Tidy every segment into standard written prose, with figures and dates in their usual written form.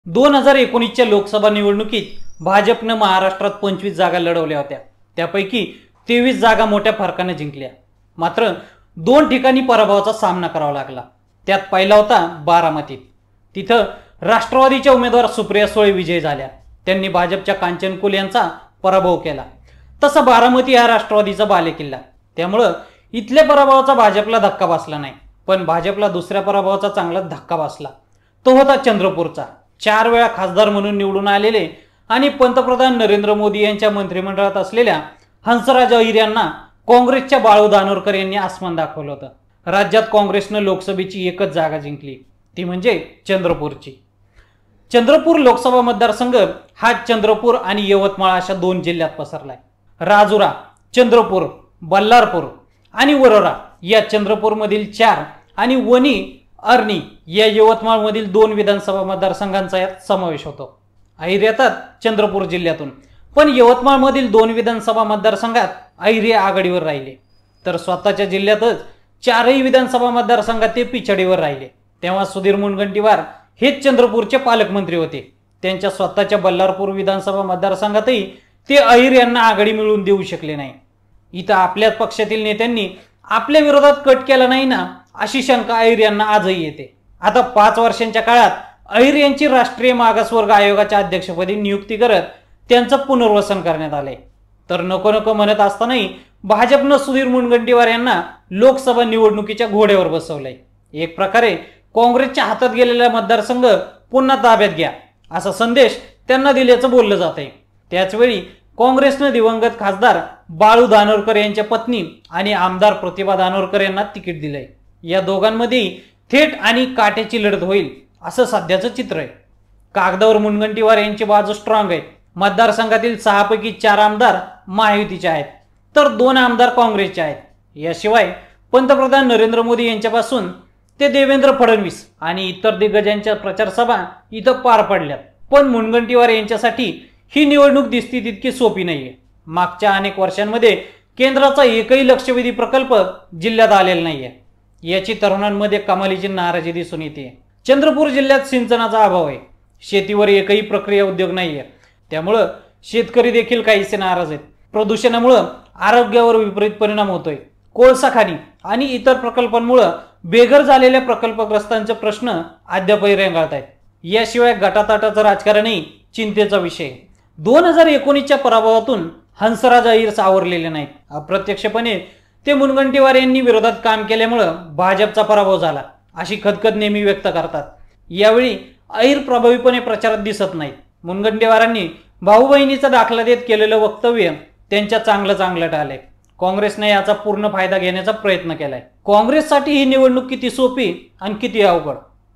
2019च्या लोकसभा निवडणुकीत भाजपने महाराष्ट्रात 25 जागा लढवल्या होत्या। त्यापैकी 23 जागा मोठ्या फरकाने जिंकल्या। मात्र 2 ठिकाणी पराभवाचा सामना करावा लागला। त्यात पहिला होता बारामतीत। तिथं राष्ट्रवादीच्या उमेदवार सुप्रिया सुळे विजयी झाल्या। त्यांनी भाजपच्या कांचन कुल यांचा पराभव केला। तसा बारामती हा राष्ट्रवादीचा बालेकिल्ला, त्यामुळे इथल्या पराभवाचा भाजपला धक्का बसला नाही, पण भाजपला दुसऱ्या पराभवाचा चांगला धक्का बसला। तो होता चंद्रपूरचा। 4 वेळा खासदार म्हणून निवडून आलेले आणि पंतप्रधान नरेंद्र मोदी यांच्या मंत्रिमंडळात असलेल्या हंसराज अहिर यांना काँग्रेसच्या बाळू धानोरकर यांनी आसमान दाखवलं होतं। राज्यात काँग्रेसने लोकसभेची एकच जागा जिंकली, ती म्हणजे चंद्रपूरची। चंद्रपूर लोकसभा मतदारसंघ हा चंद्रपूर आणि यवतमाळ अशा 2 जिल्ह्यात पसरलाय। राजुरा, चंद्रपूर, बल्लारपूर आणि वरोरा या चंद्रपूरमधील 4 आणि वणी अर्णी या यवतमाळमधील 2 विधानसभा मतदारसंघांचा यात समावेश होतो। अहिर येतात चंद्रपूर जिल्ह्यातून, पण यवतमाळमधील 2 विधानसभा मतदारसंघात अहिर आघाडीवर राहिले, तर स्वतःच्या जिल्ह्यातच 4ही विधानसभा मतदारसंघात ते पिछाडीवर राहिले। तेव्हा सुधीर मुनगंटीवार हेच चंद्रपूरचे पालकमंत्री होते। त्यांच्या स्वतःच्या बल्लारपूर विधानसभा मतदारसंघातही ते अहिर यांना आघाडी मिळवून देऊ शकले नाही। इथं आपल्याच पक्षातील नेत्यांनी आपल्या विरोधात कट केला नाही ना, अशी शंका अहिर यांना आजही येते। आता 5 वर्षांच्या काळात अहिर यांची राष्ट्रीय मागासवर्ग आयोगाच्या अध्यक्षपदी नियुक्ती करत त्यांचं पुनर्वसन करण्यात आले। तर नको नको म्हणत असतानाही भाजपनं सुधीर मुनगंटीवार यांना लोकसभा निवडणुकीच्या घोड्यावर बसवलंय। एक प्रकारे काँग्रेसच्या हातात गेलेला मतदारसंघ पुन्हा ताब्यात घ्या असा संदेश त्यांना दिल्याचं बोललं जात आहे। त्याचवेळी काँग्रेसने दिवंगत खासदार बाळू धानोरकर यांच्या पत्नी आणि आमदार प्रतिभा धानोरकर यांना तिकीट दिलंय। या दोघांमध्ये थेट आणि काट्याची लढत होईल असं सध्याचं चित्र आहे। कागदावर मुनगंटीवार यांची बाजू स्ट्रॉंग आहे। मतदारसंघातील 6 पैकी 4 आमदार महायुतीचे आहेत, तर 2 आमदार काँग्रेसचे आहेत। याशिवाय पंतप्रधान नरेंद्र मोदी यांच्यापासून ते देवेंद्र फडणवीस आणि इतर दिग्गजांच्या प्रचार सभा इथं पार पडल्यात। पण मुनगंटीवार यांच्यासाठी ही निवडणूक दिसती तितकी सोपी नाहीये। मागच्या अनेक वर्षांमध्ये केंद्राचा एकही लक्षवेधी प्रकल्प जिल्ह्यात आलेला नाहीये। याची तरुणांमध्ये कमालीची नाराजी दिसून येते। चंद्रपूर जिल्ह्यात सिंचनाचा अभाव आहे, शेतीवर एकही प्रक्रिया उद्योग नाहीये, त्यामुळे शेतकरी देखील काहीसे नाराज आहेत। प्रदूषणामुळे आरोग्यावर विपरीत परिणाम होतोय। कोळसा खाणी आणि इतर प्रकल्पांमुळे बेघर झालेल्या प्रकल्पग्रस्तांचे प्रश्न अद्यापही रेंगाळत आहेत। याशिवाय गटातटाचं राजकारणही चिंतेचा विषय आहे। 2019च्या पराभवातून हंसराज अहिर सावरलेले नाहीत। अप्रत्यक्षपणे ते मुनगंटीवार यांनी विरोधात काम केल्यामुळे भाजपचा पराभव झाला अशी खदखद नेहमी व्यक्त करतात। यावेळी अहिर प्रभावीपणे प्रचारात दिसत नाहीत। मुनगंटीवारांनी भाऊ बहिणीचा दाखला देत केलेलं वक्तव्य त्यांच्या चांगलं टाळलंय। काँग्रेसने याचा पूर्ण फायदा घेण्याचा प्रयत्न केलाय। काँग्रेससाठी ही निवडणूक किती सोपी आणि किती अवघड।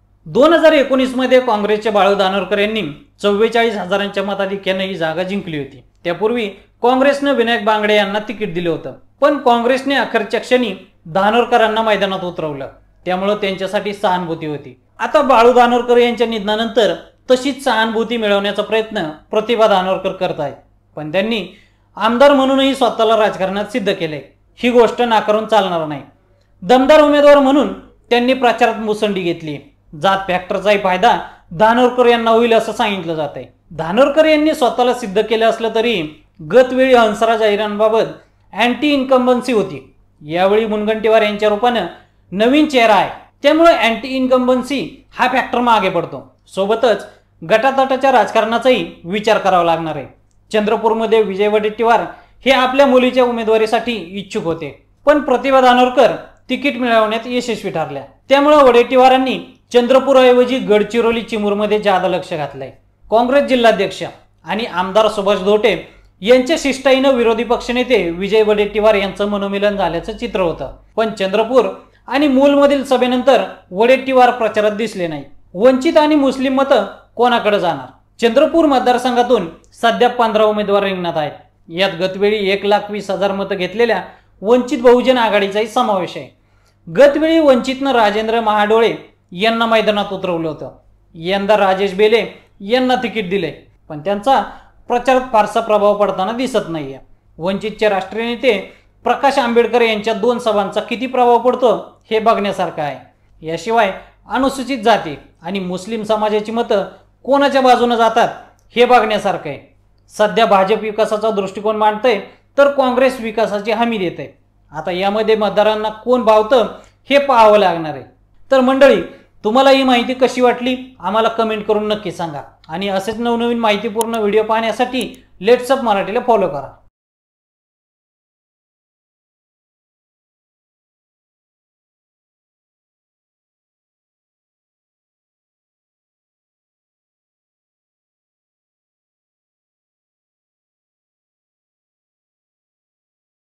2019 मध्ये काँग्रेसचे बाळू धानोरकर यांनी 44,000च्या मताधिक्याने ही जागा जिंकली होती। त्यापूर्वी काँग्रेसने विनायक बांगडे यांना तिकीट दिले होतं, पण काँग्रेसने अखेरच्या क्षणी धानोरकरांना मैदानात उतरवलं, त्यामुळे त्यांच्यासाठी सहानुभूती होती। आता बाळू धानोरकर यांच्या निधनानंतर तशीच सहानुभूती मिळवण्याचा प्रयत्न प्रतिभा धानोरकर करत आहेत, पण त्यांनी आमदार म्हणूनही स्वतःला राजकारणात सिद्ध केले। ही गोष्ट नाकारून चालणार नाही। दमदार उमेदवार म्हणून त्यांनी प्रचारात मुसंडी घेतली। जात फॅक्टरचाही फायदा धानोरकर यांना होईल असं सांगितलं जात आहे। धानोरकर यांनी स्वतःला सिद्ध केलं असलं तरी गतवेळी हंसराज अहिरांबाबत अँटी इन्कम्बन्सी होती। यावेळी मुनगंटीवार यांच्या रूपानं नवीन चेहरा आहे, त्यामुळे अँटी इन्कम्बन्सी हा फॅक्टर मागे पडतो। सोबतच गटातटाच्या राजकारणाचाही विचार करावा लागणार आहे। चंद्रपूरमध्ये विजय वडेट्टीवार हे आपल्या मुलीच्या उमेदवारीसाठी इच्छुक होते, पण प्रतिभा धानोरकर तिकीट मिळवण्यात यशस्वी ठरल्या। त्यामुळे वडेट्टीवारांनी चंद्रपूरऐवजी गडचिरोली चिमूरमध्ये जादा लक्ष घातलंय। काँग्रेस जिल्हाध्यक्ष आणि आमदार सुभाष धोटे यांच्या शिष्टाईनं विरोधी पक्षनेते विजय वडेट्टीवार यांचं मनोमिलन झाल्याचं चित्र होतं, पण चंद्रपूर आणि मूलमधील सभेनंतर वडेट्टीवार प्रचारात दिसले नाही। वंचित आणि मुस्लिम मतं कोणाकडे जाणार? चंद्रपूर मतदारसंघातून सध्या 15 उमेदवार रिंगणात आहेत। यात गतवेळी 1,20,000 मतं घेतलेल्या वंचित बहुजन आघाडीचाही समावेश आहे। गतवेळी वंचितनं राजेंद्र महाडोळे यांना मैदानात उतरवलं होतं। यंदा राजेश बेले यांना तिकीट दिले, पण त्यांचा प्रचारात फारसा प्रभाव पडताना दिसत नाहीये। वंचितचे राष्ट्रीय नेते प्रकाश आंबेडकर यांच्या 2 सभांचा किती प्रभाव पडतो हे बघण्यासारखं आहे। याशिवाय अनुसूचित जाती आणि मुस्लिम समाजाची मतं कोणाच्या बाजूने जातात हे बघण्यासारखं आहे. सध्या भाजप विकासाचा दृष्टिकोन मांडतंय तर काँग्रेस विकासाची हमी देते. आता यामध्ये मतदारांना कोण भावतं हे पाहावं लागणार आहे. तर मंडळी, तुम्हाला ही माहिती कशी वाटली आम्हाला कमेंट करून नक्की सांगा आणि असेच नवनवीन माहितीपूर्ण व्हिडिओ पाहण्यासाठी लेट्स अप मराठीला फॉलो करा.